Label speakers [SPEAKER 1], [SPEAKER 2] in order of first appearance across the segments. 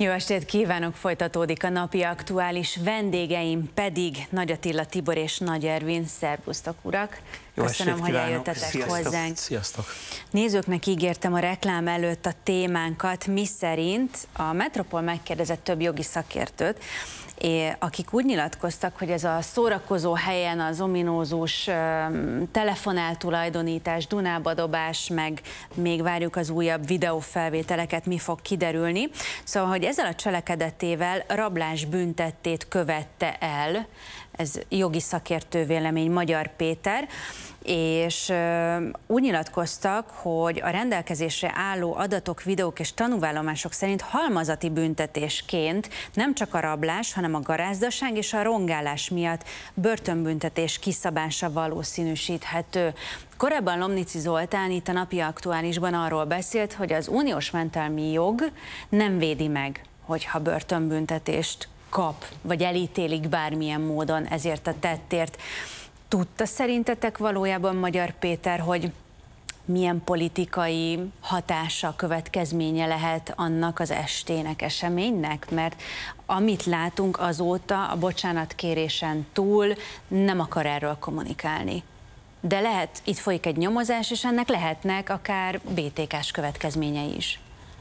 [SPEAKER 1] Jó estét kívánok, folytatódik a napi aktuális, vendégeim pedig Nagy Attila Tibor és Nagy Ervin. Szerbusztok, urak! Köszönöm, hogy eljöttetek hozzánk.
[SPEAKER 2] Sziasztok!
[SPEAKER 1] Nézőknek ígértem a reklám előtt a témánkat, miszerint a Metropol megkérdezett több jogi szakértőt, akik úgy nyilatkoztak, hogy ez a szórakozó helyen az ominózus telefoneltulajdonítás, Dunába-dobás, meg még várjuk az újabb videófelvételeket, mi fog kiderülni. Szóval, hogy ezzel a cselekedetével rablás büntettét követte el, ez jogi szakértő vélemény, Magyar Péter, és úgy nyilatkoztak, hogy a rendelkezésre álló adatok, videók és tanúvallomások szerint halmazati büntetésként nem csak a rablás, hanem a garázdaság és a rongálás miatt börtönbüntetés kiszabása valószínűsíthető. Korábban Lomnici Zoltán itt a napi aktuálisban arról beszélt, hogy az uniós mentelmi jog nem védi meg, hogyha börtönbüntetést kap, vagy elítélik bármilyen módon ezért a tettért. Tudta szerintetek valójában Magyar Péter, hogy milyen politikai hatása, következménye lehet annak az estének, eseménynek? Mert amit látunk azóta, a bocsánatkérésen túl nem akar erről kommunikálni. De lehet, itt folyik egy nyomozás, és ennek lehetnek akár BTK-s következményei is.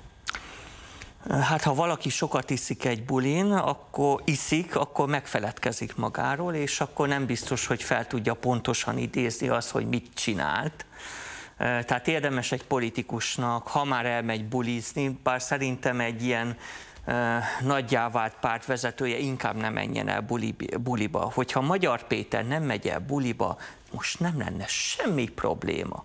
[SPEAKER 2] Hát ha valaki sokat iszik egy bulin, akkor megfeledkezik magáról, és akkor nem biztos, hogy fel tudja pontosan idézni azt, hogy mit csinált. Tehát érdemes egy politikusnak, ha már elmegy bulizni, bár szerintem egy ilyen nagyjá vált pártvezetője inkább nem menjen el buliba. Hogyha Magyar Péter nem megy el buliba, most nem lenne semmi probléma.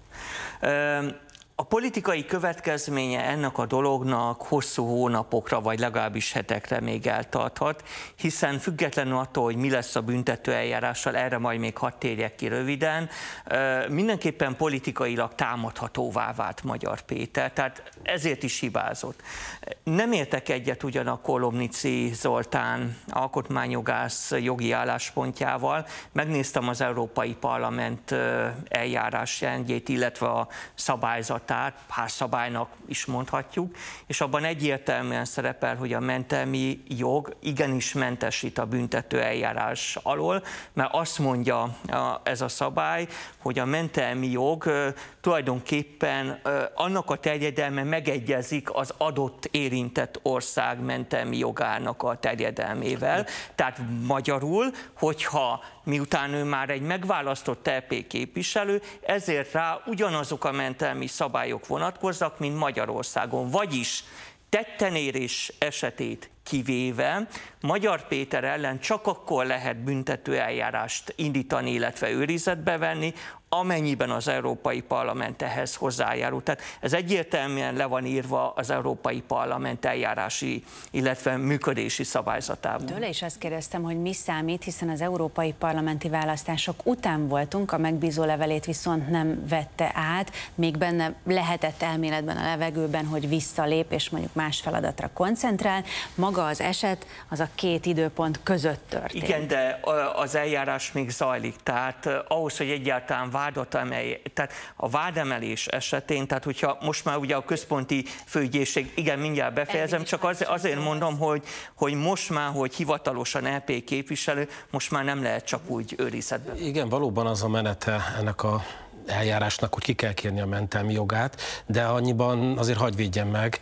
[SPEAKER 2] A politikai következménye ennek a dolognak hosszú hónapokra, vagy legalábbis hetekre még eltarthat, hiszen függetlenül attól, hogy mi lesz a büntetőeljárással, erre majd még hadd térjek ki röviden, mindenképpen politikailag támadhatóvá vált Magyar Péter, tehát ezért is hibázott. Nem értek egyet ugyanakkor Lomnici Zoltán alkotmányjogász jogi álláspontjával, megnéztem az Európai Parlament eljárásrendjét, illetve a szabályzat, házszabálynak is mondhatjuk, és abban egyértelműen szerepel, hogy a mentelmi jog igenis mentesít a büntető eljárás alól, mert azt mondja ez a szabály, hogy a mentelmi jog tulajdonképpen annak a terjedelme megegyezik az adott érintett ország mentelmi jogának a terjedelmével. Tehát magyarul, hogyha miután ő már egy megválasztott EP képviselő, ezért rá ugyanazok a mentelmi szabályok vonatkoznak, mint Magyarországon. Vagyis tettenérés esetét kivéve Magyar Péter ellen csak akkor lehet büntetőeljárást indítani, illetve őrizetbe venni, amennyiben az Európai Parlament ehhez hozzájárul. Tehát ez egyértelműen le van írva az Európai Parlament eljárási, illetve működési szabályzatában. Tőle
[SPEAKER 1] is azt kérdeztem, hogy mi számít, hiszen az európai parlamenti választások után voltunk, a megbízó levelét viszont nem vette át, még benne lehetett elméletben a levegőben, hogy visszalép és mondjuk más feladatra koncentrál. Maga az eset az a két időpont között történt.
[SPEAKER 2] Igen, de az eljárás még zajlik, tehát ahhoz, hogy egyáltalán vádat emelj, tehát a vádemelés esetén, tehát hogyha most már ugye a központi főügyészség, igen, mindjárt befejezem, csak azért mondom, hogy most már, hogy hivatalosan EP képviselő, most már nem lehet csak úgy őrizetben.
[SPEAKER 3] Igen, valóban az a menete ennek a eljárásnak, hogy ki kell kérni a mentelmi jogát, de annyiban azért hadd védjem meg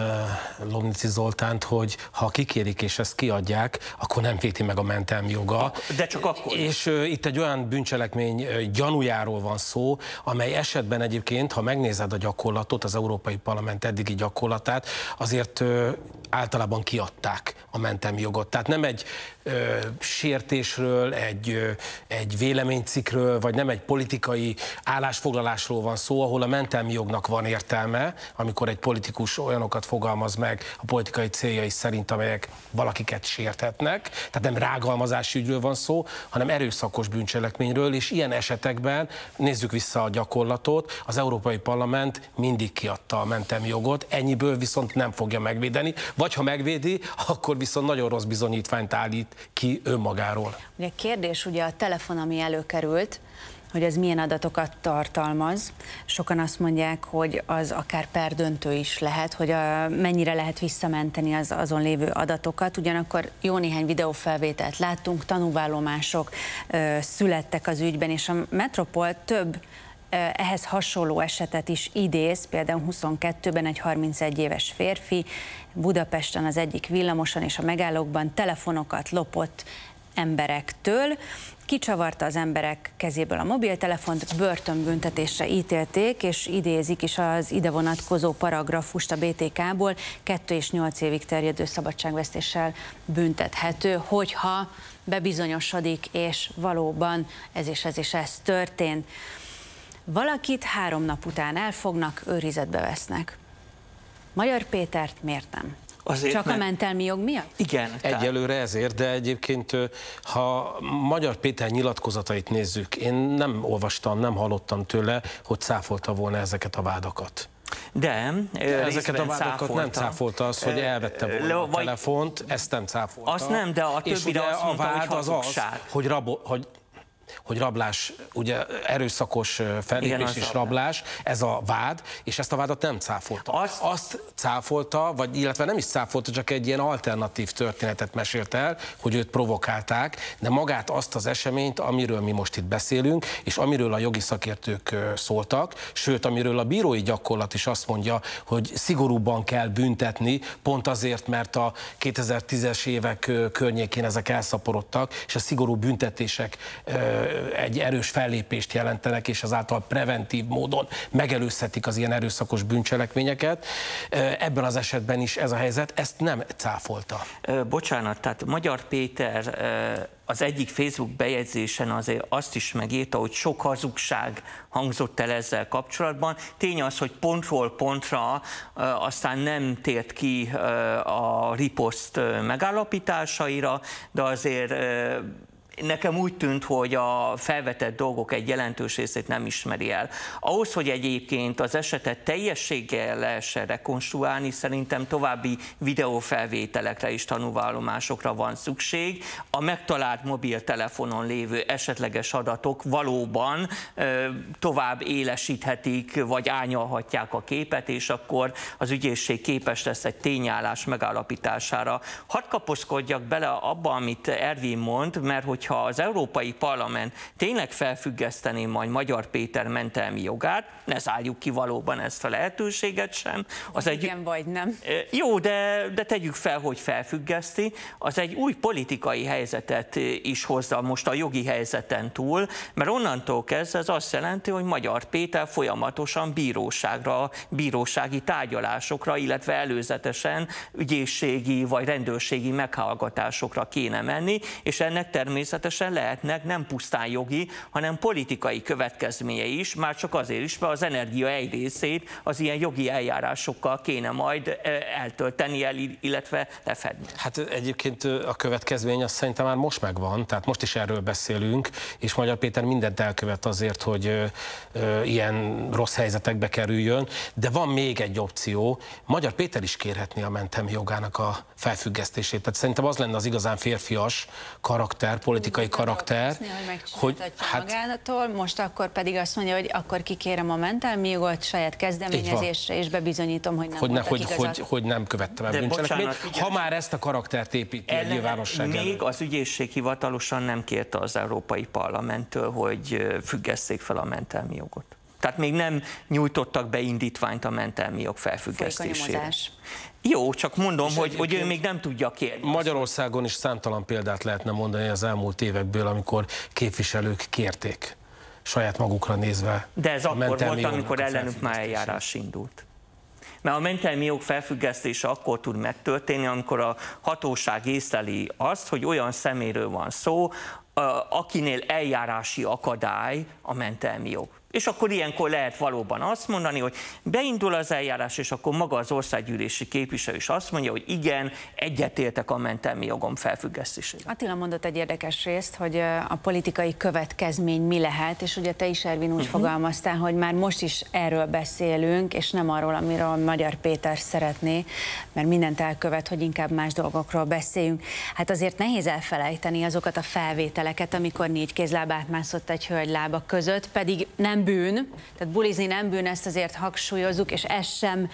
[SPEAKER 3] Lomnici Zoltánt, hogy ha kikérik és ezt kiadják, akkor nem véti meg a mentelmi joga.
[SPEAKER 2] De csak akkor.
[SPEAKER 3] És itt egy olyan bűncselekmény gyanújáról van szó, amely esetben egyébként, ha megnézed a gyakorlatot, az Európai Parlament eddigi gyakorlatát, azért általában kiadták a mentelmi jogot. Tehát nem egy sértésről, egy véleménycikkről, vagy nem egy politikai állásfoglalásról van szó, ahol a mentelmi jognak van értelme, amikor egy politikus olyanokat fogalmaz meg a politikai céljai szerint, amelyek valakiket sérthetnek. Tehát nem rágalmazási ügyről van szó, hanem erőszakos bűncselekményről, és ilyen esetekben, nézzük vissza a gyakorlatot, az Európai Parlament mindig kiadta a mentelmi jogot, ennyiből viszont nem fogja megvédeni, vagy ha megvédi, akkor viszont nagyon rossz bizonyítványt állít ki önmagáról.
[SPEAKER 1] Ugye kérdés, ugye a telefon, ami előkerült, hogy ez milyen adatokat tartalmaz. Sokan azt mondják, hogy az akár perdöntő is lehet, hogy mennyire lehet visszamenteni az azon lévő adatokat. Ugyanakkor jó néhány videófelvételt láttunk, tanúvallomások születtek az ügyben, és a Metropol több ehhez hasonló esetet is idéz, például 22-ben egy 31 éves férfi Budapesten az egyik villamoson és a megállókban telefonokat lopott emberektől, kicsavarta az emberek kezéből a mobiltelefont, börtönbüntetésre ítélték, és idézik is az ide vonatkozó paragrafust a BTK-ból, 2 és 8 évig terjedő szabadságvesztéssel büntethető, hogyha bebizonyosodik, és valóban ez történt. Valakit 3 nap után elfognak, őrizetbe vesznek. Magyar Pétert miért nem?
[SPEAKER 2] Azért,
[SPEAKER 1] csak a mentelmi jog miatt?
[SPEAKER 2] Igen.
[SPEAKER 3] Egyelőre ezért, de egyébként, ha Magyar Péter nyilatkozatait nézzük, én nem olvastam, nem hallottam tőle, hogy cáfolta volna ezeket a vádakat.
[SPEAKER 2] De
[SPEAKER 3] ezeket a vádakat nem cáfolta, az, hogy elvette volna a telefont, ezt nem cáfolta.
[SPEAKER 2] Azt nem, de a többire azt mondta, hogy hazugság.
[SPEAKER 3] Hogy rablás, ugye erőszakos fellépés és rablás, ez a vád, és ezt a vádat nem cáfolta. Azt cáfolta, vagy illetve nem is cáfolta, csak egy ilyen alternatív történetet mesélt el, hogy őt provokálták, de magát azt az eseményt, amiről mi most itt beszélünk, és amiről a jogi szakértők szóltak, sőt, amiről a bírói gyakorlat is azt mondja, hogy szigorúbban kell büntetni, pont azért, mert a 2010-es évek környékén ezek elszaporodtak, és a szigorú büntetések egy erős fellépést jelentenek, és azáltal preventív módon megelőzhetik az ilyen erőszakos bűncselekményeket. Ebben az esetben is ez a helyzet, ezt nem cáfolta.
[SPEAKER 2] Bocsánat, tehát Magyar Péter az egyik Facebook bejegyzésen azért azt is megírta, hogy sok hazugság hangzott el ezzel kapcsolatban. Tény az, hogy pontról pontra aztán nem tért ki a riposzt megállapításaira, de azért nekem úgy tűnt, hogy a felvetett dolgok egy jelentős részét nem ismeri el. Ahhoz, hogy egyébként az esetet teljességgel lehessen rekonstruálni, szerintem további videófelvételekre és tanúvallomásokra van szükség. A megtalált mobiltelefonon lévő esetleges adatok valóban tovább élesíthetik, vagy árnyalhatják a képet, és akkor az ügyészség képes lesz egy tényállás megállapítására. Hadd kapaszkodjak bele abba, amit Ervin mond, mert hogyha az Európai Parlament tényleg felfüggesztené majd Magyar Péter mentelmi jogát, ne zárjuk ki valóban ezt a lehetőséget sem.
[SPEAKER 1] Az igen, vagy nem.
[SPEAKER 2] Jó, de tegyük fel, hogy felfüggeszti. Az egy új politikai helyzetet is hozza most a jogi helyzeten túl, mert onnantól kezdve ez azt jelenti, hogy Magyar Péter folyamatosan bíróságra, bírósági tárgyalásokra, illetve előzetesen ügyészségi vagy rendőrségi meghallgatásokra kéne menni, és ennek természetesen lehetnek nem pusztán jogi, hanem politikai következményei is, már csak azért is, mert az energia egy részét az ilyen jogi eljárásokkal kéne majd eltölteni, illetve lefedni.
[SPEAKER 3] Hát egyébként a következmény azt szerintem már most megvan, tehát most is erről beszélünk, és Magyar Péter mindent elkövet azért, hogy ilyen rossz helyzetekbe kerüljön, de van még egy opció, Magyar Péter is kérhetné a mentelmi jogának a felfüggesztését. Tehát szerintem az lenne az igazán férfias karakter, politikai karakter,
[SPEAKER 1] hogy hát magától, most akkor pedig azt mondja, hogy akkor kikérem a mentelmi jogot saját kezdeményezésre, és bebizonyítom, hogy nem
[SPEAKER 3] hogy nem követtem el bűncselekményt. Ha már ezt a karaktert építi a nyilvánosság előtt.
[SPEAKER 2] Még az ügyészség hivatalosan nem kérte az Európai Parlamenttől, hogy függesszék fel a mentelmi jogot. Tehát még nem nyújtottak be indítványt a mentelmi jog felfüggesztésére. Jó, csak mondom, hogy ő még nem tudja kérni.
[SPEAKER 3] Magyarországon is számtalan példát lehetne mondani az elmúlt évekből, amikor képviselők kérték saját magukra nézve.
[SPEAKER 2] De ez akkor volt, amikor ellenük már eljárás indult. Mert a mentelmi jog felfüggesztése akkor tud megtörténni, amikor a hatóság észleli azt, hogy olyan személyről van szó, akinél eljárási akadály a mentelmi jog. És akkor ilyenkor lehet valóban azt mondani, hogy beindul az eljárás, és akkor maga az országgyűlési képviselő is azt mondja, hogy igen, egyetértek a mentelmi jogom felfüggesztésére.
[SPEAKER 1] Attila mondott egy érdekes részt, hogy a politikai következmény mi lehet, és ugye te is, Ervin, úgy fogalmaztál, hogy már most is erről beszélünk, és nem arról, amiről Magyar Péter szeretné, mert mindent elkövet, hogy inkább más dolgokról beszéljünk. Hát azért nehéz elfelejteni azokat a felvételeket, amikor 4 kézláb átmászott egy hölgy lába között, pedig nem bűn, tehát bulizni nem bűn, ezt azért hangsúlyozzuk, és ez sem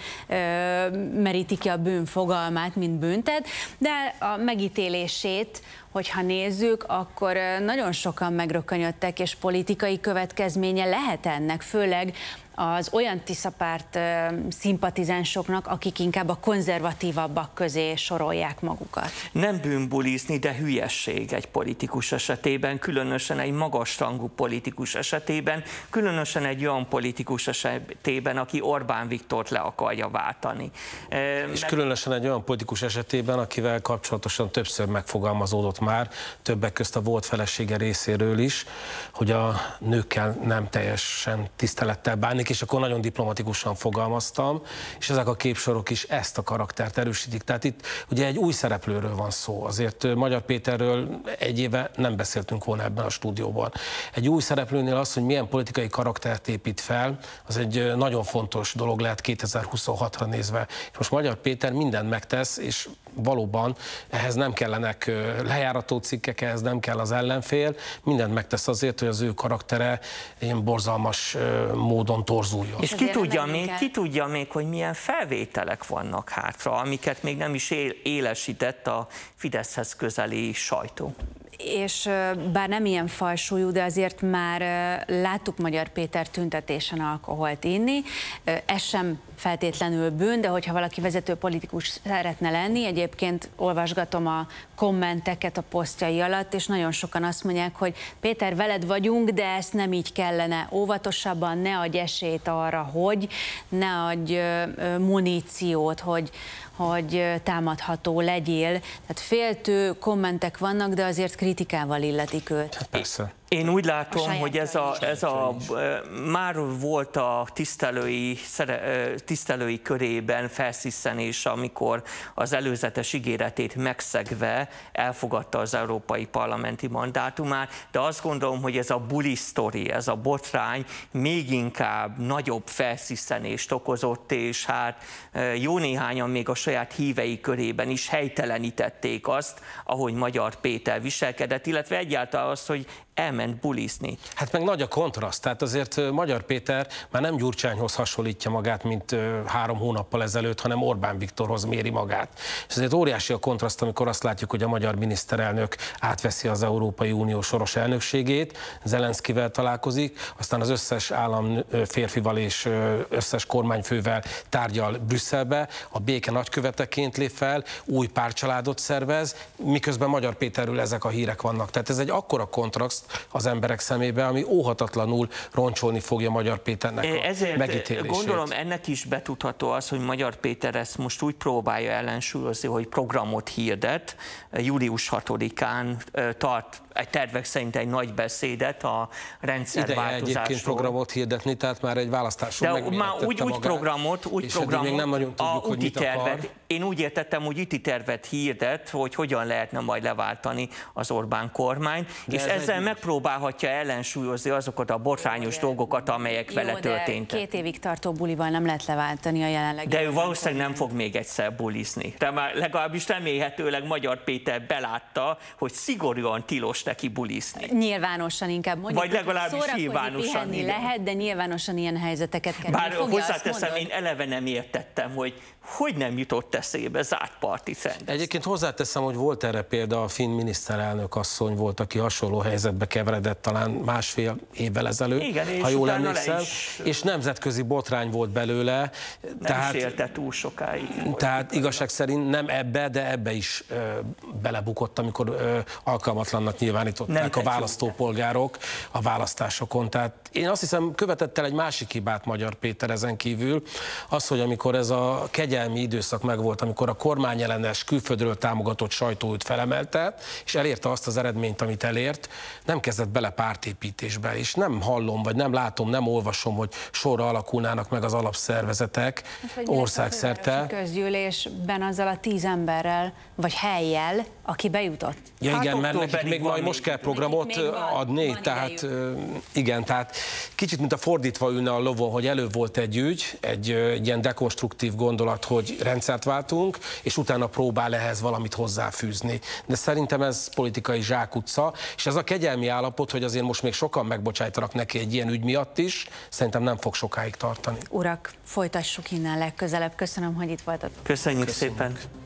[SPEAKER 1] meríti ki a bűn fogalmát, mint büntet, de a megítélését, hogyha nézzük, akkor nagyon sokan megrökönyödtek, és politikai következménye lehet ennek, főleg az olyan Tisza-párt szimpatizánsoknak, akik inkább a konzervatívabbak közé sorolják magukat.
[SPEAKER 2] Nem bűnbulizni, de hülyesség egy politikus esetében, különösen egy magasrangú politikus esetében, különösen egy olyan politikus esetében, aki Orbán Viktort le akarja váltani.
[SPEAKER 3] És különösen egy olyan politikus esetében, akivel kapcsolatosan többször megfogalmazódott már, többek közt a volt felesége részéről is, hogy a nőkkel nem teljesen tisztelettel bánik, és akkor nagyon diplomatikusan fogalmaztam, és ezek a képsorok is ezt a karaktert erősítik. Tehát itt ugye egy új szereplőről van szó, azért Magyar Péterről egy éve nem beszéltünk volna ebben a stúdióban. Egy új szereplőnél az, hogy milyen politikai karaktert épít fel, az egy nagyon fontos dolog lehet 2026-ra nézve. És most Magyar Péter mindent megtesz, és valóban ehhez nem kellenek lejárató cikkek, ehhez nem kell az ellenfél, mindent megtesz azért, hogy az ő karaktere ilyen borzalmas módon torzuljon.
[SPEAKER 2] És ki tudja még, hogy milyen felvételek vannak hátra, amiket még nem is élesített a Fideszhez közeli sajtó.
[SPEAKER 1] És bár nem ilyen falsúlyú, de azért már láttuk Magyar Péter tüntetésen alkoholt inni. Ez sem feltétlenül bűn, de hogyha valaki vezető politikus szeretne lenni, egyébként olvasgatom a kommenteket a posztjai alatt, és nagyon sokan azt mondják, hogy Péter, veled vagyunk, de ezt nem így kellene, óvatosabban, ne adj esélyt arra, hogy ne adj muníciót, hogy támadható legyél. Tehát féltő kommentek vannak, de azért kritikával illetik őt.
[SPEAKER 3] Hát persze.
[SPEAKER 2] Én úgy látom, hogy ez a már volt a tisztelői körében felsziszenés, amikor az előzetes ígéretét megszegve elfogadta az európai parlamenti mandátumát, de azt gondolom, hogy ez a bully sztori, ez a botrány még inkább nagyobb felsziszenést okozott, és hát jó néhányan még a saját hívei körében is helytelenítették azt, ahogy Magyar Péter viselkedett, illetve egyáltalán azt, hogy elment bulizni. Hát
[SPEAKER 3] meg nagy a kontraszt, tehát azért Magyar Péter már nem Gyurcsányhoz hasonlítja magát, mint 3 hónappal ezelőtt, hanem Orbán Viktorhoz méri magát. És ezért óriási a kontraszt, amikor azt látjuk, hogy a magyar miniszterelnök átveszi az Európai Unió soros elnökségét, Zelenszkivel találkozik, aztán az összes állam férfival és összes kormányfővel tárgyal Brüsszelbe, a béke nagyköveteként lép fel, új pártcsaládot szervez, miközben Magyar Péterről ezek a hírek vannak. Tehát ez egy akkora kontraszt az emberek szemébe, ami óhatatlanul roncsolni fogja Magyar Péternek a megítélését.
[SPEAKER 2] Gondolom ennek is betudható az, hogy Magyar Péter ezt most úgy próbálja ellensúlyozni, hogy programot hirdet. Július 6-án tart egy tervek szerint egy nagy beszédet a rendszerváltozásról.
[SPEAKER 3] Ideje egyébként programot hirdetni, tehát már egy választáson megmérettette magát.
[SPEAKER 2] Úgy programot,
[SPEAKER 3] még nem nagyon tudjuk, hogy mit akar.
[SPEAKER 2] Én úgy értettem, hogy úti tervet hirdet, hogy hogyan lehetne majd leváltani az Orbán kormányt, és ezzel megpróbálhatja ellensúlyozni azokat a botrányos dolgokat, amelyek vele történtek.
[SPEAKER 1] 2 évig tartó bulival nem lehet leváltani a jelenlegi.
[SPEAKER 2] De ő valószínűleg nem fog még egyszer bulizni. De már legalábbis remélhetőleg Magyar Péter belátta, hogy szigorúan tilos neki bulizni.
[SPEAKER 1] Nyilvánosan inkább mondjuk.
[SPEAKER 2] Vagy legalábbis nyilvánosan.
[SPEAKER 1] Lehet, de nyilvánosan ilyen helyzeteket kell.
[SPEAKER 2] Bár hozzáteszem, én eleve nem értettem, hogy nem jutott eszébe zárt partit rendezni.
[SPEAKER 3] Egyébként hozzáteszem, hogy volt erre példa, a finn miniszterelnök asszony volt, aki hasonló helyzetbe keveredett talán 1,5 évvel ezelőtt,
[SPEAKER 2] igen,
[SPEAKER 3] ha jól emlékszem, és nemzetközi botrány volt belőle.
[SPEAKER 2] Nem is élte túl sokáig.
[SPEAKER 3] Tehát igazság szerint nem ebbe, de ebbe is belebukott, amikor alkalmatlannak nyilván nyilvánították a választópolgárok a választásokon. Tehát én azt hiszem, követett el egy másik hibát Magyar Péter ezen kívül, az, hogy amikor ez a kegyelmi időszak megvolt, amikor a kormányellenes külföldről támogatott sajtó őt felemelte, és elérte azt az eredményt, amit elért, nem kezdett bele pártépítésbe, és nem hallom, vagy nem látom, nem olvasom, hogy sorra alakulnának meg az alapszervezetek országszerte.
[SPEAKER 1] A közgyűlésben azzal a 10 emberrel, vagy helyjel, aki bejutott.
[SPEAKER 3] Ja,
[SPEAKER 2] hát
[SPEAKER 3] igen, mert nekik még majd most kell programot adni,
[SPEAKER 1] van
[SPEAKER 3] tehát igen, tehát kicsit mint a fordítva ülne a lovon, hogy előbb volt egy ügy, egy ilyen dekonstruktív gondolat, hogy rendszert váltunk, és utána próbál ehhez valamit hozzáfűzni. De szerintem ez politikai zsákutca, és ez a kegyelmi állapot, hogy azért most még sokan megbocsájtanak neki egy ilyen ügy miatt is, szerintem nem fog sokáig tartani.
[SPEAKER 1] Urak, folytassuk innen legközelebb. Köszönöm, hogy itt voltatok.
[SPEAKER 2] Köszönjük szépen.